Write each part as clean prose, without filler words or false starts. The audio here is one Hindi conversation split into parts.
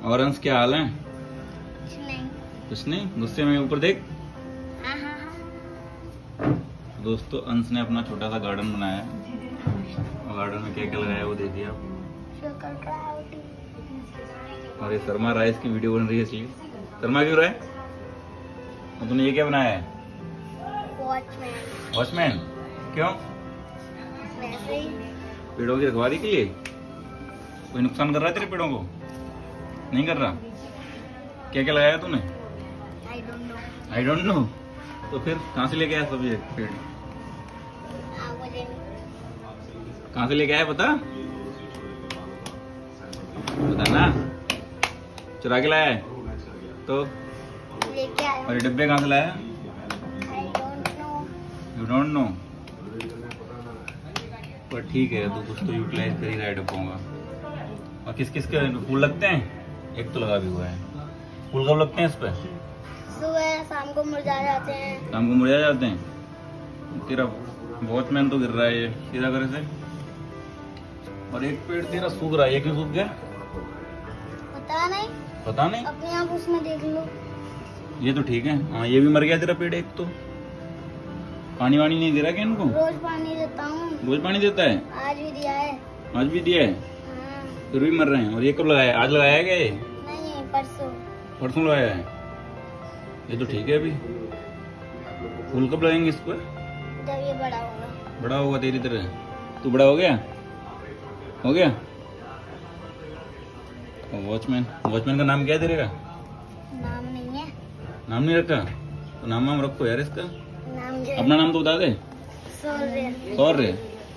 और अंश क्या हाल है? कुछ नहीं। कुछ नहीं, गुस्से में ऊपर देख। दोस्तों अंश ने अपना छोटा सा गार्डन बनाया है और गार्डन में क्या क्या लगाया वो देखिए आप। और ये शर्मा राइस की वीडियो बन रही है इसलिए। शर्मा क्यों रहा है? और तूने ये क्या बनाया है? वॉचमैन। वॉचमैन क्यों? वैसे ही। पेड़ों की रखवाली के लिए? कोई नुकसान कर रहा है तेरे पेड़ों को? नहीं कर रहा। क्या क्या लगाया तूने? I don't know. तो फिर कहाँ से लेके आया सब ये पेड़? कहाँ से लेके आया पता? बता ना। चुरा के लाया है तो? लेके आया। और ये डिब्बे कहाँ से लाया? You don't know. पर ठीक है, तो कुछ तो यूटिलाइज कर ही रहा है डिब्बों का। और किस किस के फूल लगते हैं? एक तो लगा भी हुआ है। फूल कब लगते हैं इस पे? सुबह शाम को मुरझा जाते हैं। शाम को मुरझा जाते हैं। तेरा वॉचमैन तो गिर रहा है ये, सीधा करे से। और एक पेड़ तेरा सूख रहा है, ये क्यों सूख गया? पता नहीं। पता नहीं। अपने आप उसमें देख लो। ये तो ठीक है। हाँ ये भी मर गया तेरा पेड़ एक तो। पानी वानी नहीं दे रहा क्या इनको? रोज पानी देता हूँ। रोज पानी देता है? आज भी दिया है। आज भी दिया है? हाँ। फिर भी मर रहे हैं। और ये कब लगाया? आज लगाया है क्या ये? नहीं, परसों। परसों लगाया है। ये तो ठीक है। अभी फूल कब लगेंगे इस पर? जब ये बड़ा होगा। बड़ा होगा तेरी तरह? तू बड़ा हो गया? हो गया? वॉचमैन, वॉचमैन का नाम क्या है तेरे का? नाम नहीं है। नाम नहीं रखा? तो नाम वाम रखो यार इसका। नाम अपना नाम तो बता दे। सौर्य। सौर्य।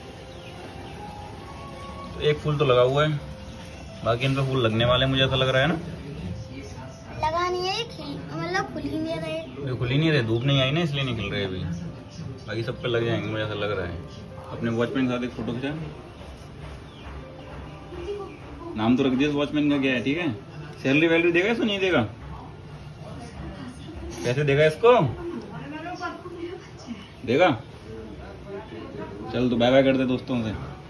तो एक फूल तो लगा हुआ है, बाकी इन पे फूल लगने वाले मुझे ऐसा लग रहा है ना। लगा नहीं है, मतलब खुल ही नहीं रहे। ये खुल ही नहीं रहे, धूप नहीं आई ना इसलिए नहीं खिल रहे अभी। बाकी सब पे लग जाएंगे मुझे ऐसा लग रहा है। अपने वॉचमैन के साथ एक फोटो खिंचा। नाम तो रख दिया वॉचमैन का, क्या है ठीक है। सैलरी वैलरी देगा इसको? नहीं देगा? कैसे देगा इसको? देगा? चल तो बाय बाय कर दे दोस्तों से।